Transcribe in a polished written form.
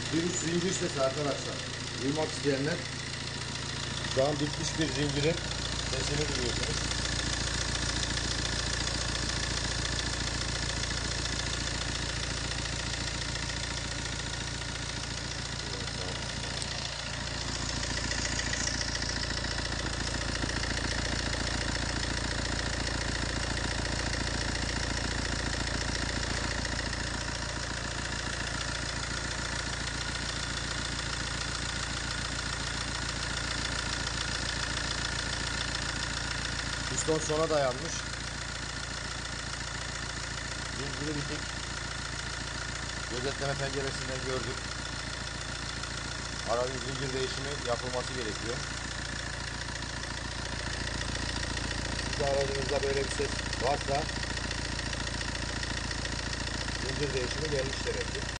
Bir üç zincir sesi arkadaşlar. Duymak isteyenler şu an bitmiş bir zincirin sesini duyuyorsunuz. Piston sona dayanmış. Zinciri bitik. Gözetleme penceresinden gördük. Aracın zincir değişimi yapılması gerekiyor. Siz aracınızda böyle bir ses varsa zincir değişimi gelmiş demektir.